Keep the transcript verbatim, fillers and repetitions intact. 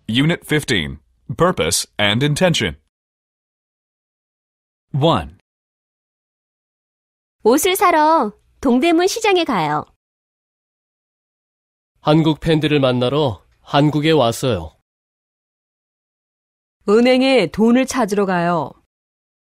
Unit fifteen. Purpose and Intention. one. 옷을 사러 동대문 시장에 가요. 한국 팬들을 만나러 한국에 왔어요. 은행에 돈을 찾으러 가요.